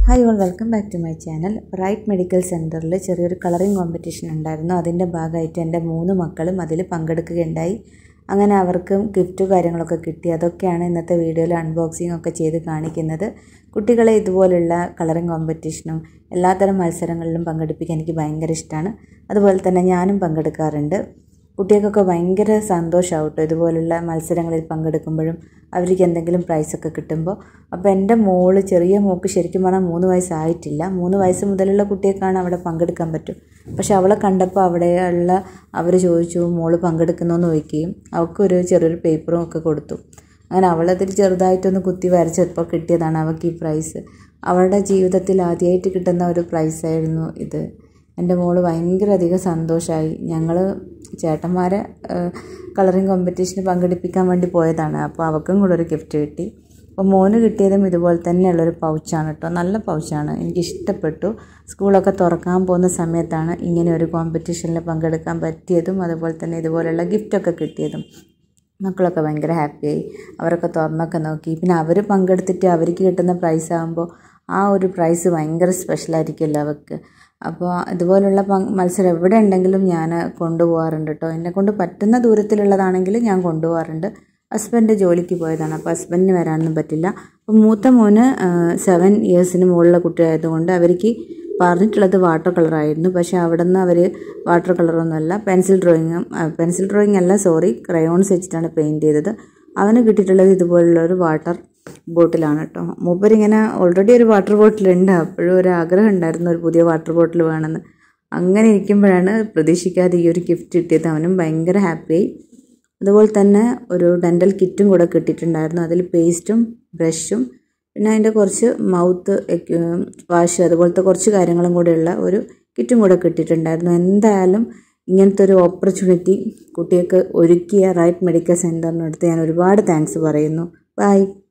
Hi all, welcome back to my channel. Right Medical Center le ചെറിയൊരു colouring competition ഉണ്ടായിരുന്നു. അതിന്റെ ഭാഗമായിട്ട് എൻ്റെ 3 മക്കളും അതിൽ പങ്കെടുക്കുകയുണ്ടായി. അങ്ങനെ അവർക്ക് ഗിഫ്റ്റ് കാര്യങ്ങളൊക്കെ കിട്ടി. അതൊക്കെയാണ് ഇന്നത്തെ വീഡിയോയിൽ അൺബോക്സിംഗ് ഒക്കെ ചെയ്ത് കാണിക്കുന്നത്. കുട്ടികളെ ഇതുപോലുള്ള കളറിംഗ് കോമ്പറ്റീഷനും എല്ലാത്തരം മത്സരങ്ങളിലും പങ്കെടുപ്പിക്കാൻ എനിക്ക് ഭയങ്കര ഇഷ്ടമാണ്. അതുപോലെ തന്നെ ഞാനും പങ്കെടുക്കാറുണ്ട്. കുട്ടികൾക്കൊക്കെ ഭയങ്കര സന്തോഷമാവട്ടോ ഇതുപോലുള്ള മത്സരങ്ങളിൽ പങ്കെടുക്കുമ്പോഴും അവർക്ക് എന്തെങ്കിലും പ്രൈസൊക്കെ കിട്ടുമ്പോൾ. അപ്പോൾ എൻ്റെ മോള് ചെറിയ മോൾക്ക് ശരിക്കും പറഞ്ഞാൽ 3 വയസ്സായിട്ടില്ല. 3 വയസ്സ് മുതലുള്ള കുട്ടികൾക്കാണ് അവിടെ പങ്കെടുക്കാൻ പറ്റും. പക്ഷെ അവളെ കണ്ടപ്പോൾ അവിടെയുള്ള അവർ ചോദിച്ചു മോള് പങ്കെടുക്കുന്നോന്ന് ചോദിക്കുകയും അവൾക്കൊരു ചെറിയൊരു പേപ്പറും ഒക്കെ കൊടുത്തു. അങ്ങനെ അവളതിൽ ചെറുതായിട്ടൊന്ന് കുത്തി വരച്ചപ്പോൾ കിട്ടിയതാണ് അവൾക്ക് ഈ പ്രൈസ്. അവളുടെ ജീവിതത്തിൽ ആദ്യമായിട്ട് കിട്ടുന്ന ഒരു പ്രൈസായിരുന്നു ഇത്. എൻ്റെ മോള് ഭയങ്കര അധികം സന്തോഷമായി. ഞങ്ങൾ ചേട്ടന്മാരെ കളറിംഗ് കോമ്പറ്റീഷന് പങ്കെടുപ്പിക്കാൻ വേണ്ടി പോയതാണ്. അപ്പോൾ അവൾക്കും കൂടെ ഒരു ഗിഫ്റ്റ് കിട്ടി. അപ്പോൾ മോന് കിട്ടിയതും ഇതുപോലെ തന്നെയുള്ളൊരു പൗച്ചാണ് കേട്ടോ. നല്ല പൗച്ചാണ്, എനിക്കിഷ്ടപ്പെട്ടു. സ്കൂളൊക്കെ തുറക്കാൻ പോകുന്ന സമയത്താണ് ഇങ്ങനെ ഒരു കോമ്പറ്റീഷനിൽ പങ്കെടുക്കാൻ പറ്റിയതും അതുപോലെ തന്നെ ഇതുപോലെയുള്ള ഗിഫ്റ്റൊക്കെ കിട്ടിയതും. മക്കളൊക്കെ ഭയങ്കര ഹാപ്പിയായി. അവരൊക്കെ തുറന്നൊക്കെ നോക്കി. പിന്നെ അവർ പങ്കെടുത്തിട്ട് അവർക്ക് കിട്ടുന്ന പ്രൈസ് ആകുമ്പോൾ ആ ഒരു പ്രൈസ് ഭയങ്കര സ്പെഷ്യലായിരിക്കുമല്ലോ അവർക്ക്. അപ്പോൾ ഇതുപോലുള്ള മത്സരം എവിടെ ഉണ്ടെങ്കിലും ഞാൻ കൊണ്ടുപോകാറുണ്ട് കേട്ടോ. എന്നെക്കൊണ്ട് പറ്റുന്ന ദൂരത്തിലുള്ളതാണെങ്കിൽ ഞാൻ കൊണ്ടുപോകാറുണ്ട്. ഹസ്ബൻഡ് ജോലിക്ക് പോയതാണ്, അപ്പോൾ ഹസ്ബൻഡിന് വരാനൊന്നും പറ്റില്ല. അപ്പോൾ മൂത്ത മോന് 7 ഇയേഴ്സിന് മുകളിലുള്ള കുട്ടിയായതുകൊണ്ട് അവർക്ക് പറഞ്ഞിട്ടുള്ളത് വാട്ടർ കളറായിരുന്നു. പക്ഷേ അവിടെ നിന്ന് അവർ വാട്ടർ കളറൊന്നുമല്ല, പെൻസിൽ ഡ്രോയിങ് അല്ല, ക്രയോൺസ് വെച്ചിട്ടാണ് പെയിൻറ്റ് ചെയ്തത്. അവന് കിട്ടിയിട്ടുള്ളത് ഇതുപോലുള്ളൊരു വാട്ടർ ബോട്ടിലാണ് കേട്ടോ. മൂപ്പരിങ്ങനെ ഓൾറെഡി ഒരു വാട്ടർ ബോട്ടിലുണ്ട്. അപ്പോഴും ഒരു ആഗ്രഹം ഉണ്ടായിരുന്നു ഒരു പുതിയ വാട്ടർ ബോട്ടിൽ വേണമെന്ന്. അങ്ങനെ ഇരിക്കുമ്പോഴാണ് പ്രതീക്ഷിക്കാതെ ഈ ഒരു ഗിഫ്റ്റ് കിട്ടിയത്. അവനും ഭയങ്കര ഹാപ്പിയായി. അതുപോലെ തന്നെ ഒരു ഡെൻ്റൽ കിറ്റും കൂടെ കിട്ടിയിട്ടുണ്ടായിരുന്നു. അതിൽ പേസ്റ്റും ബ്രഷും പിന്നെ അതിൻ്റെ കുറച്ച് മൗത്ത് വാഷ് അതുപോലത്തെ കുറച്ച് കാര്യങ്ങളും കൂടെയുള്ള ഒരു കിറ്റും കൂടെ കിട്ടിയിട്ടുണ്ടായിരുന്നു. എന്തായാലും ഇങ്ങനത്തെ ഒരു ഓപ്പർച്യൂണിറ്റി കുട്ടികൾക്ക് ഒരുക്കിയ റൈറ്റ് മെഡിക്കൽ സെൻ്ററിനടുത്ത് ഞാൻ ഒരുപാട് താങ്ക്സ് പറയുന്നു. ബൈ.